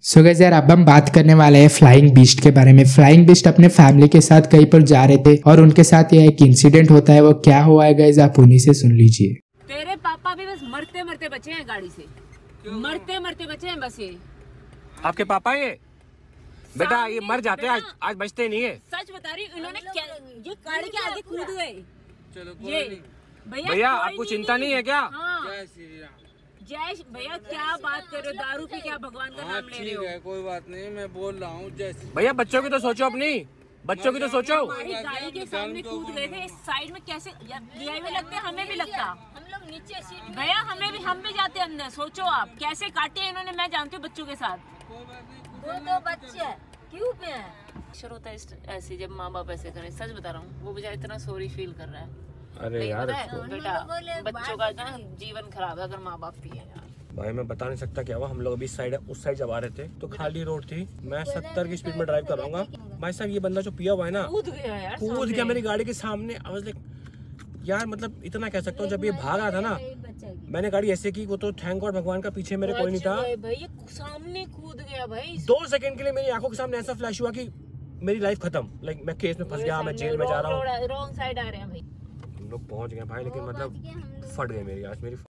So guys यार अब हम बात करने वाले हैं फ्लाइंग बीस्ट के बारे में। फ्लाइंग बीस्ट अपने फैमिली के साथ कहीं पर जा रहे थे और उनके साथ यह एक इंसिडेंट होता है। वो क्या हुआ है गाइस, आप उन्हीं से सुन लीजिए। तेरे पापा भी बस मरते मरते बचे हैं गाड़ी से, मरते मरते बचे हैं बस। ये आपके पापा बेटा ये मर जाते हैं, आज बचते नहीं है। सच बता रही, इन्होंने क्या ये गाड़ी के आगे कूद गए। ये भैया आपको चिंता नहीं है क्या? जय भैया क्या बात कर रहे हो, दारू पी क्या भगवान का नाम ले रहे हो? कोई बात नहीं, मैं बोल रहा हूँ भैया बच्चों की तो सोचो, अपनी बच्चों की तो सोचो। हमारी गाड़ी के सामने कूद गए थे, इस साइड में कैसे में लगते, हमें भी लगता। हम लोग नीचे सीट भैया हम भी जाते अंदर। सोचो आप कैसे काटे इन्होंने, मैं जानती हूँ बच्चों के साथ। दो बच्चे क्यों पे हैं? शुरू होता है ऐसे जब माँ बाप ऐसे करें। सच बता रहा हूँ, वो बेचारा इतना सॉरी फील कर रहा है। अरे यार बेटा बच्चों का ना जीवन खराब है अगर माँ बाप पिए यार। भाई मैं बता नहीं सकता क्या हुआ। हम लोग अभी इस साइड उस साइड जब आ रहे थे तो खाली रोड थी, मैं 70 की स्पीड में ड्राइव कर रहा हूँ। भाई साहब ये बंदा जो पिया हुआ है ना, कूद गया मेरी गाड़ी के सामने। आवाज यार मतलब इतना कह सकता हूँ, जब ये भाग रहा था ना मैंने गाड़ी ऐसे की, वो तो थैंक गॉड भगवान का पीछे मेरे कोई नहीं था भाई। सामने कूद गया भाई। 2 सेकंड के लिए मेरी आंखों के सामने ऐसा फ्लैश हुआ कि मेरी लाइफ खत्म। लाइक मैं केस में फंस गया, मैं जेल में जा रहा हूँ। रॉन्ग साइड आ रहे हैं भाई। हम लोग पहुंच गए भाई, लेकिन मतलब फट गई मेरी आज मेरी